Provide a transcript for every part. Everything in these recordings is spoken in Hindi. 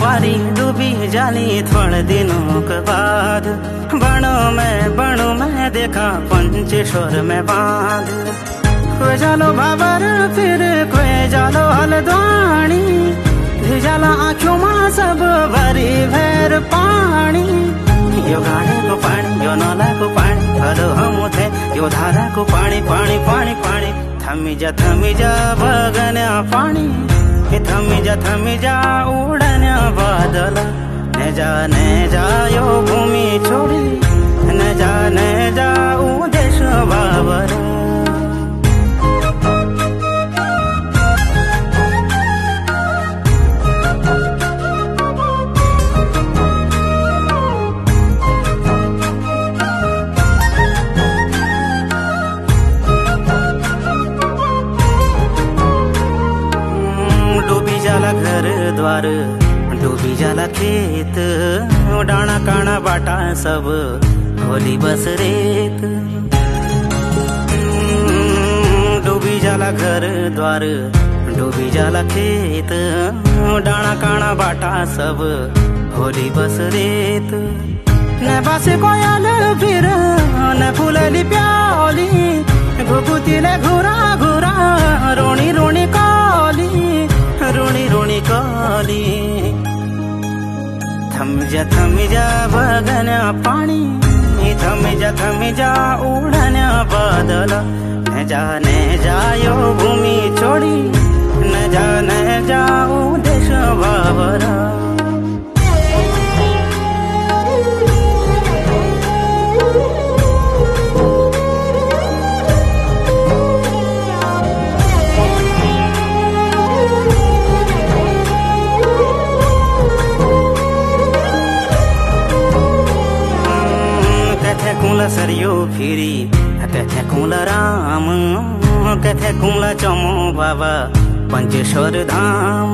मारी डूबी जाली थोड़े दिनों के बाद। बणों में देखा पंचेश्वर में बांध। कोई जालो भाबर फिर कोई जालो हल्द्वानी, भिजाला आँखों में सब भरी भैर पानी। यो गाने को पानी यो नाला को पानी, हलो हम थे यो धारा को पानी पानी पानी पानी। थमी जा बगन्या पानी, थमी जा उड़न्या बादल। ने जा यो भूमि छोड़ी, ने जा ऊ देश बाबर। घर द्वार डूबी जाला खेत, डाना काना बाटा सब होली बस रेत। डूबी जाला घर द्वार डूबी जाला खेत, डाना काना बाटा सब होली बस रेत। न बस कोयल फिर न फूलली प्याली, घुकुतिले घुरा घुरा रोणी रोणी काली, रोणी रोणी काली। थम जा बगन्या पानी, थम जा उड़न्या बादल। न जा यो भूमि छोड़ी, न जा ऊ देश बाबरा। कुला सरियो फिरी कथे कुला राम, कथे कुला चमो बाबा पंचेश्वर धाम।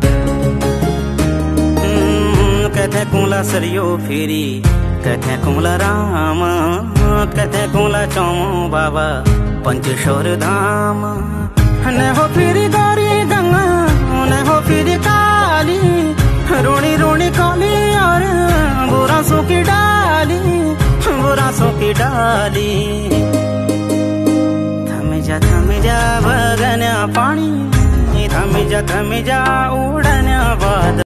कथे कुला सरियो फिरी कथे कुला राम, कथे कुला चमो बाबा पंचेश्वर धाम। न हो फिरी गौरी गंगा न हो फिरी काली, रोणी रोणी काली और बुरासों की डाली, बुरासों की डाली। थम जा बगन्या पानी, थम जा उड़न्या बादल।